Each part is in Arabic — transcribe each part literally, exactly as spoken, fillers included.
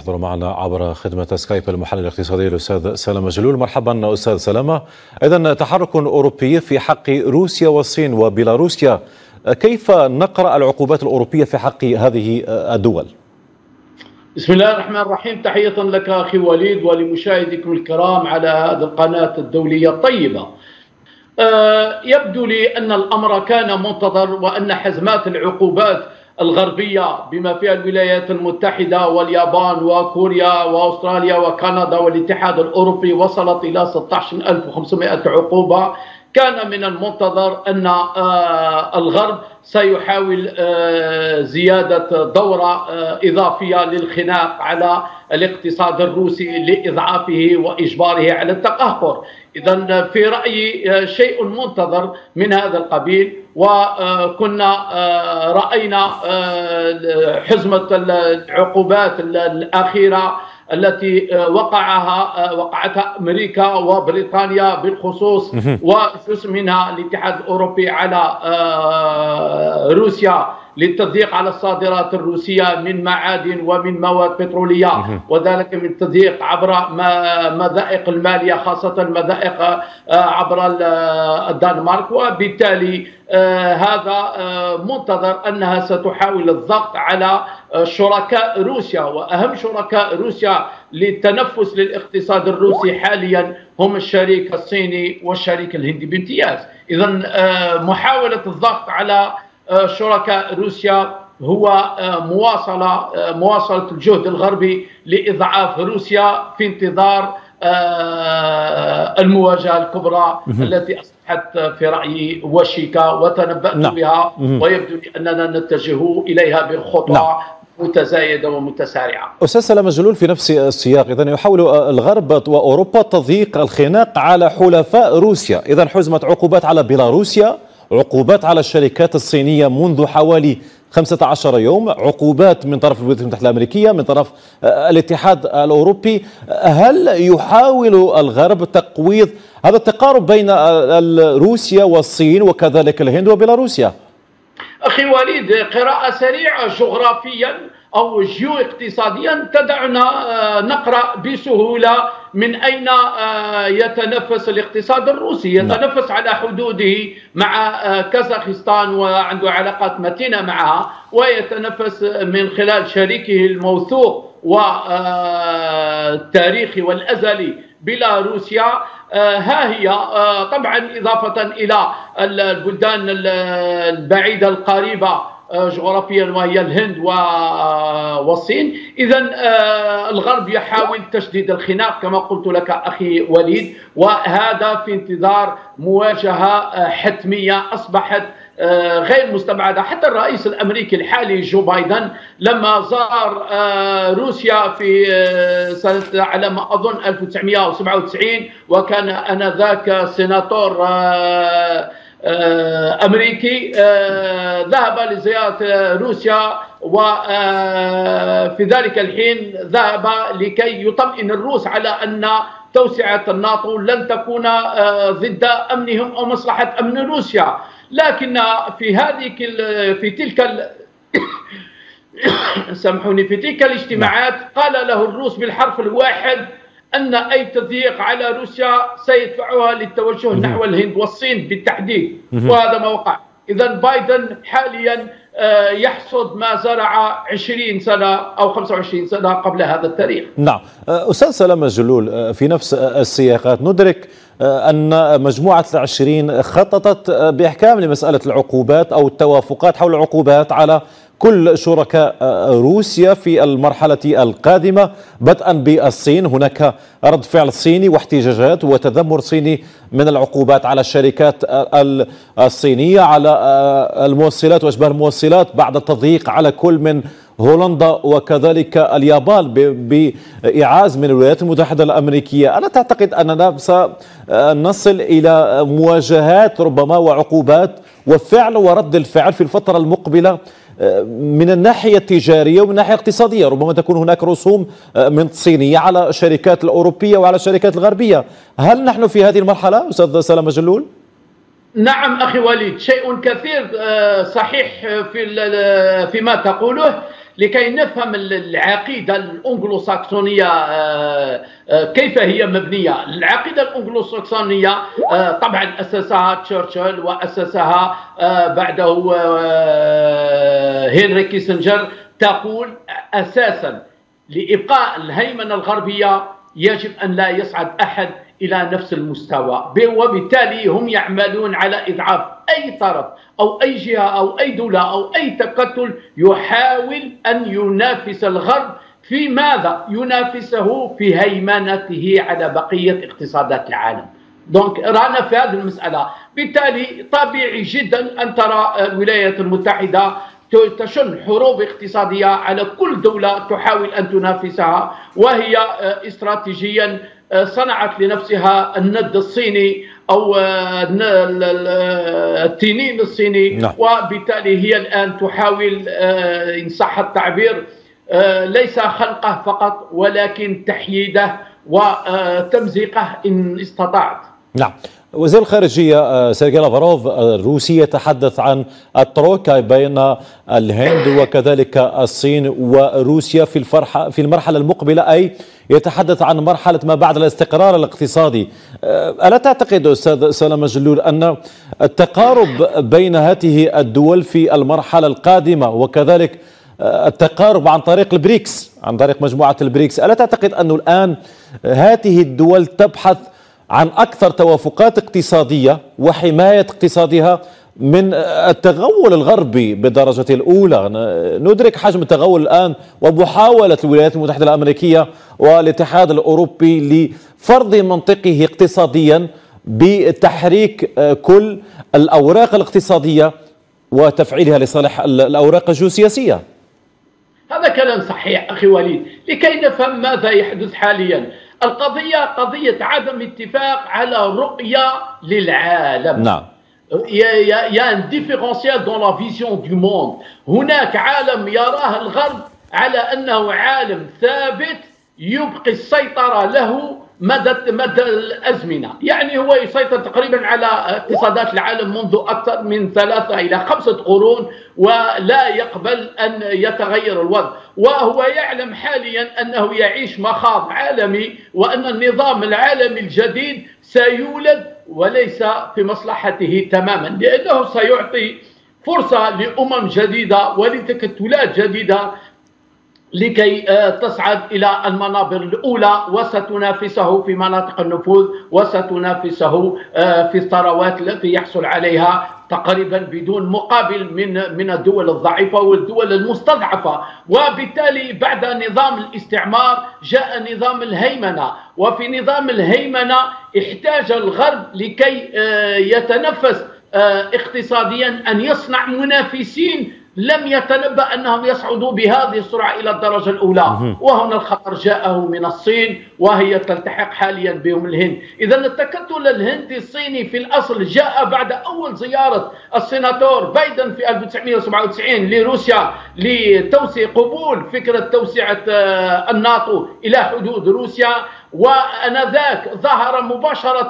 يحضر معنا عبر خدمة سكايب المحلل الاقتصادي الأستاذ سلامة جلول. مرحبا أستاذ سلامة. إذن تحرك أوروبي في حق روسيا والصين وبيلاروسيا، كيف نقرأ العقوبات الأوروبية في حق هذه الدول؟ بسم الله الرحمن الرحيم. تحية لك أخي وليد ولمشاهديكم الكرام على هذه القناة الدولية الطيبة. أه يبدو لي أن الأمر كان منتظر، وأن حزمات العقوبات الغربية بما فيها الولايات المتحدة واليابان وكوريا وأستراليا وكندا والاتحاد الأوروبي وصلت إلى ستة عشر ألف وخمسمائة عقوبة. كان من المنتظر أن الغرب سيحاول زيادة دورة إضافية للخناق على الاقتصاد الروسي لإضعافه وإجباره على التقهقر. إذن في رأيي شيء منتظر من هذا القبيل، وكنا رأينا حزمة العقوبات الأخيرة التي وقعها وقعتها أمريكا وبريطانيا بالخصوص، وجزء منها الاتحاد الأوروبي على روسيا للتضييق على الصادرات الروسية من معادن ومن مواد بترولية، وذلك من التضييق عبر مضائق المالية، خاصة مضائق عبر الدنمارك. وبالتالي هذا منتظر أنها ستحاول الضغط على شركاء روسيا، وأهم شركاء روسيا للتنفس للاقتصاد الروسي حاليا هم الشريك الصيني والشريك الهندي بامتياز. إذن محاولة الضغط على شركاء روسيا هو مواصلة مواصلة الجهد الغربي لإضعاف روسيا في انتظار المواجهة الكبرى التي أصبحت في رأيي وشيكة وتنبأت نعم. بها، ويبدو لي أننا نتجه إليها بخطوة نعم. متزايدة ومتسارعة. أستاذ سلامة جلول، في نفس السياق إذن يحاول الغرب وأوروبا تضييق الخناق على حلفاء روسيا. إذن حزمت عقوبات على بيلاروسيا، عقوبات على الشركات الصينية منذ حوالي خمسة عشر يوم، عقوبات من طرف الولايات المتحدة الأمريكية، من طرف الاتحاد الأوروبي. هل يحاول الغرب تقويض هذا التقارب بين روسيا والصين وكذلك الهند وبيلاروسيا؟ أخي وليد، قراءة سريعة جغرافيا أو جيو اقتصاديا تدعنا نقرأ بسهولة من أين يتنفس الاقتصاد الروسي. يتنفس على حدوده مع كازاخستان وعنده علاقات متينة معها، ويتنفس من خلال شريكه الموثوق والتاريخي والأزلي بيلاروسيا. ها هي طبعا إضافة إلى البلدان البعيدة القريبة جغرافيا وهي الهند والصين. إذن الغرب يحاول تشديد الخناق كما قلت لك أخي وليد، وهذا في انتظار مواجهة حتمية أصبحت غير مستبعدة. حتى الرئيس الأمريكي الحالي جو بايدن لما زار روسيا في سنة على ما أظن ألف وتسعمائة وسبعة وتسعين، وكان آنذاك سيناتور أمريكي، ذهب لزيارة روسيا، وفي ذلك الحين ذهب لكي يطمئن الروس على أن توسعة الناتو لن تكون ضد أمنهم أو مصلحة أمن روسيا. لكن في هذه في تلك سامحوني في تلك الاجتماعات قال له الروس بالحرف الواحد أن أي تضييق على روسيا سيدفعها للتوجه نحو الهند والصين بالتحديد، وهذا ما وقع. إذن بايدن حاليا يحصد ما زرع عشرين سنة أو خمسة وعشرين سنة قبل هذا التاريخ. نعم. أستاذ سلامة جلول، في نفس السياقات ندرك أن مجموعة العشرين خططت بإحكام لمسألة العقوبات أو التوافقات حول العقوبات على كل شركاء روسيا في المرحلة القادمة، بدءا بالصين. هناك رد فعل صيني واحتجاجات وتذمر صيني من العقوبات على الشركات الصينية، على الموصلات وأشباه الموصلات، بعد التضييق على كل من هولندا وكذلك اليابان بإعاز من الولايات المتحدة الأمريكية. ألا تعتقد أننا سنصل إلى مواجهات ربما وعقوبات وفعل ورد الفعل في الفترة المقبلة من الناحية التجارية ومن الناحية الاقتصادية؟ ربما تكون هناك رسوم من صينية على الشركات الأوروبية وعلى الشركات الغربية. هل نحن في هذه المرحلة أستاذ سلامة جلول؟ نعم أخي وليد، شيء كثير صحيح في فيما تقوله، لكي نفهم العقيدة الأنجلو ساكسونية كيف هي مبنية. العقيدة الأنجلو ساكسونية طبعا أسسها تشرشل وأسسها بعده هنري كيسنجر، تقول أساسا لإبقاء الهيمنة الغربية يجب أن لا يصعد أحد إلى نفس المستوى، وبالتالي هم يعملون على إضعاف أي طرف أو أي جهة أو أي دولة أو أي تكتل يحاول أن ينافس الغرب في ماذا؟ ينافسه في هيمنته على بقية اقتصادات العالم. دونك رانا في هذه المسألة، بالتالي طبيعي جدا أن ترى الولايات المتحدة تشن حروب اقتصادية على كل دولة تحاول أن تنافسها، وهي استراتيجيا صنعت لنفسها الند الصيني أو التنين الصيني، وبالتالي هي الآن تحاول إن صح التعبير ليس خلقه فقط ولكن تحييده وتمزيقه إن استطاعت. نعم. وزير الخارجية سيرجي لافروف الروسي يتحدث عن الترويكا بين الهند وكذلك الصين وروسيا في الفرحة في المرحلة المقبلة، أي يتحدث عن مرحلة ما بعد الاستقرار الاقتصادي. ألا تعتقد أستاذ سلامة جلول أن التقارب بين هذه الدول في المرحلة القادمة وكذلك التقارب عن طريق البريكس عن طريق مجموعة البريكس، ألا تعتقد أنه الآن هذه الدول تبحث عن أكثر توافقات اقتصادية وحماية اقتصادها من التغول الغربي بالدرجة الأولى؟ ندرك حجم التغول الآن ومحاولة الولايات المتحدة الأمريكية والاتحاد الأوروبي لفرض منطقه اقتصاديا بتحريك كل الأوراق الاقتصادية وتفعيلها لصالح الأوراق الجيوسياسية. هذا كلام صحيح أخي وليد. لكي نفهم ماذا يحدث حاليا، القضية قضية عدم اتفاق على رؤية للعالم. نعم. Il y a un différentiel dans la vision du monde. هناك عالم يراه الغرب على أنه عالم ثابت يبقي السيطرة له مدى مدى الأزمنة، يعني هو يسيطر تقريبا على اقتصادات العالم منذ أكثر من ثلاثة إلى خمسة قرون ولا يقبل أن يتغير الوضع، وهو يعلم حاليا أنه يعيش مخاض عالمي وأن النظام العالمي الجديد سيولد وليس في مصلحته تماما، لأنه سيعطي فرصة لأمم جديدة ولتكتلات جديدة لكي تصعد إلى المنابر الأولى وستنافسه في مناطق النفوذ وستنافسه في الثروات التي يحصل عليها تقريبا بدون مقابل من من الدول الضعيفة والدول المستضعفة. وبالتالي بعد نظام الاستعمار جاء نظام الهيمنة، وفي نظام الهيمنة احتاج الغرب لكي يتنفس اقتصاديا أن يصنع منافسين لم يتنبأ أنهم يصعدوا بهذه السرعة إلى الدرجة الأولى، وهنا الخطر جاءه من الصين وهي تلتحق حاليا بهم الهند. إذا التكتل الهندي الصيني في الأصل جاء بعد أول زيارة السيناتور بايدن في ألف وتسعمئة وسبعة وتسعين لروسيا لتوسيع قبول فكرة توسعة الناتو إلى حدود روسيا، وأنذاك ظهر مباشرة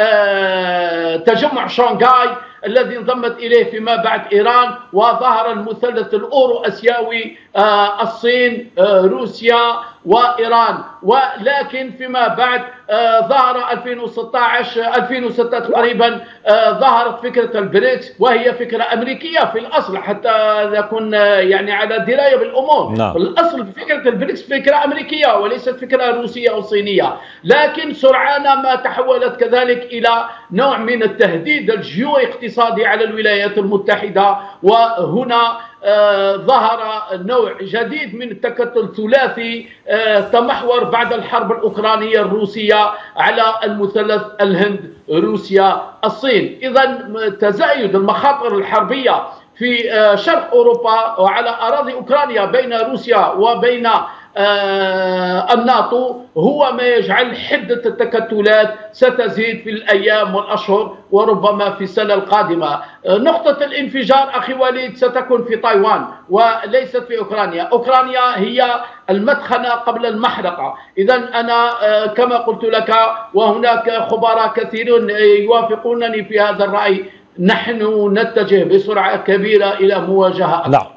تجمع شنغهاي الذي انضمت إليه فيما بعد إيران، وظهر المثلث الأورو أسيوي الصين روسيا وإيران. ولكن فيما بعد ظهر ألفين وستة عشر ألفين وستة تقريبا ظهرت فكرة البريكس، وهي فكرة أمريكية في الأصل حتى نكون يعني على دراية بالأمور. نعم. الأصل فكرة البريكس فكرة أمريكية وليست فكرة روسية أو صينية، لكن سرعان ما تحولت كذلك إلى نوع من التهديد الجيو اقتصادي على الولايات المتحدة. وهنا آه ظهر نوع جديد من التكتل ثلاثي آه تمحور بعد الحرب الأوكرانية الروسية على المثلث الهند روسيا الصين. إذا تزايد المخاطر الحربية في آه شرق أوروبا وعلى أراضي أوكرانيا بين روسيا وبين آه الناتو هو ما يجعل حدة التكتلات ستزيد في الأيام والأشهر وربما في السنة القادمة. آه نقطة الانفجار أخي وليد ستكون في تايوان وليست في أوكرانيا. أوكرانيا هي المدخنة قبل المحرقة. إذا أنا آه كما قلت لك وهناك خبراء كثيرون يوافقونني في هذا الرأي، نحن نتجه بسرعة كبيرة إلى مواجهة. نعم.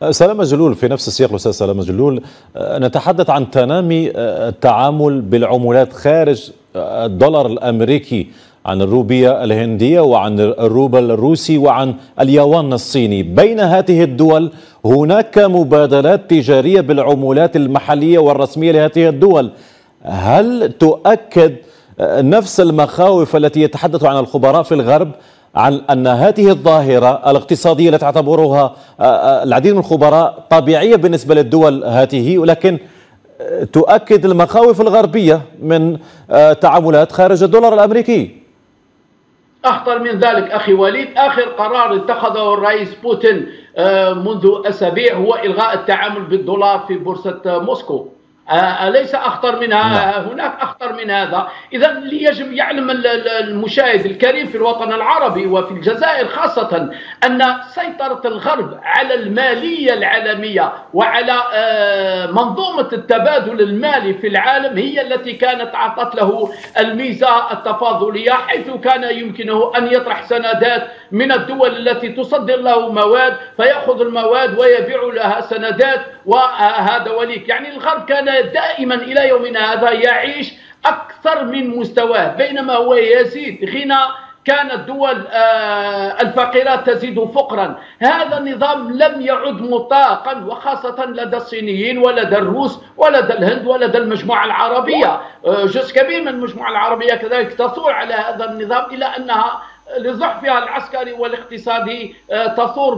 سلامة جلول، في نفس السياق الأستاذ سلامة جلول، نتحدث عن تنامي التعامل بالعملات خارج الدولار الأمريكي، عن الروبية الهندية وعن الروبل الروسي وعن اليوان الصيني. بين هذه الدول هناك مبادلات تجارية بالعملات المحلية والرسمية لهذه الدول. هل تؤكد نفس المخاوف التي يتحدث عنها الخبراء في الغرب عن أن هذه الظاهرة الاقتصادية التي تعتبرها العديد من الخبراء طبيعية بالنسبة للدول هذه، ولكن تؤكد المخاوف الغربية من تعاملات خارج الدولار الأمريكي؟ أخطر من ذلك أخي وليد، آخر قرار اتخذه الرئيس بوتين منذ أسابيع هو إلغاء التعامل بالدولار في بورصة موسكو. أليس أخطر منها؟ لا. هناك أخطر من هذا. إذا يجب يعلم المشاهد الكريم في الوطن العربي وفي الجزائر خاصة أن سيطرة الغرب على المالية العالمية وعلى منظومة التبادل المالي في العالم هي التي كانت أعطت له الميزة التفاضلية، حيث كان يمكنه أن يطرح سندات من الدول التي تصدر له مواد فيأخذ المواد ويبيع لها سندات، وهذا وليك. يعني الغرب كان دائما إلى يومنا هذا يعيش أكثر من مستواه، بينما هو يزيد غنى كانت الدول الفقيرة تزيد فقرا. هذا النظام لم يعد مطاقا، وخاصة لدى الصينيين ولدى الروس ولدى الهند ولدى المجموعة العربية. جزء كبير من المجموعة العربية كذلك تثور على هذا النظام، إلى أنها لضعفها العسكري والاقتصادي تثور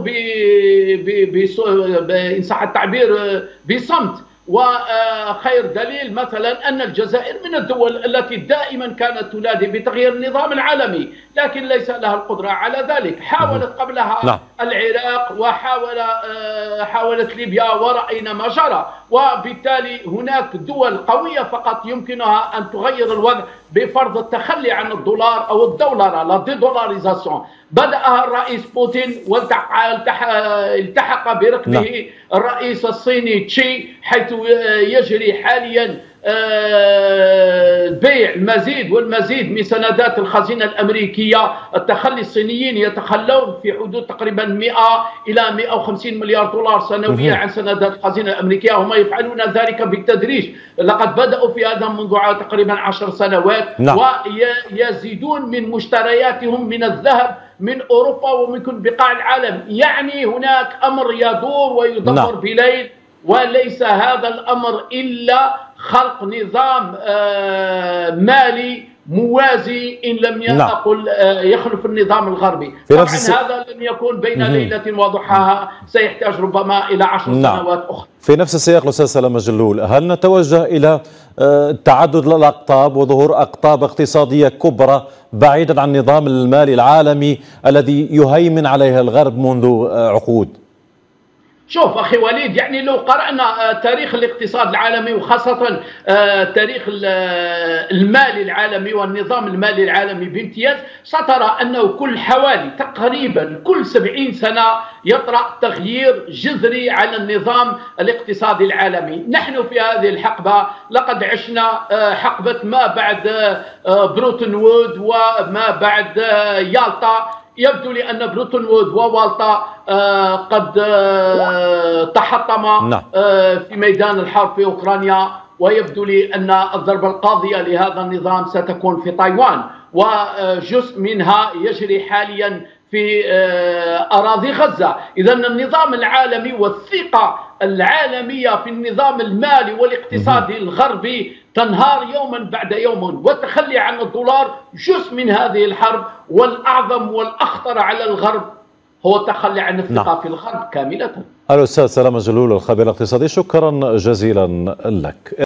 بإن صح التعبير بصمت. وخير دليل مثلا أن الجزائر من الدول التي دائما كانت تنادي بتغيير النظام العالمي، لكن ليس لها القدرة على ذلك. حاولت قبلها لا. العراق، وحاول حاولت ليبيا، ورأينا ما جرى. وبالتالي هناك دول قوية فقط يمكنها أن تغير الوضع بفرض التخلي عن الدولار أو الدولار، لا ديدولاريزاسيون. بدأها الرئيس بوتين والتحق بركبه الرئيس الصيني تشي، حيث يجري حاليا بيع المزيد والمزيد من سندات الخزينة الأمريكية. التخلي الصينيين يتخلون في حدود تقريبا مئة إلى مئة وخمسين مليار دولار سنويا عن سندات الخزينة الأمريكية. هم يفعلون ذلك بالتدريج، لقد بدأوا في هذا منذ تقريبا عشر سنوات، ويزيدون من مشترياتهم من الذهب من أوروبا ومن كل بقاع العالم. يعني هناك أمر يدور ويدبر بليل، وليس هذا الأمر إلا خلق نظام مالي موازي إن لم أقل يخلف النظام الغربي. طبعا هذا لم يكون بين ليلة وضحاها، سيحتاج ربما إلى عشر سنوات أخرى. في نفس السياق الأستاذ سلامة جلول، هل نتوجه إلى تعدد الأقطاب وظهور أقطاب اقتصادية كبرى بعيدا عن النظام المالي العالمي الذي يهيمن عليها الغرب منذ عقود؟ شوف أخي وليد، يعني لو قرأنا تاريخ الاقتصاد العالمي وخاصة تاريخ المالي العالمي والنظام المالي العالمي بامتياز، سترى أنه كل حوالي تقريبا كل سبعين سنة يطرأ تغيير جذري على النظام الاقتصادي العالمي. نحن في هذه الحقبة لقد عشنا حقبة ما بعد بروتون وود وما بعد يالطا. يبدو لي أن بروتون وود ووالطا قد تحطم في ميدان الحرب في أوكرانيا، ويبدو لي أن الضربة القاضية لهذا النظام ستكون في تايوان، وجزء منها يجري حاليا في أراضي غزة. إذا النظام العالمي والثقة العالمية في النظام المالي والاقتصادي الغربي تنهار يوما بعد يوم، والتخلي عن الدولار جزء من هذه الحرب، والأعظم والأخطر على الغرب هو التخلي عن الثقة في الغرب كاملة. الأستاذ سلامة جلول الخبير الاقتصادي، شكرا جزيلا لك.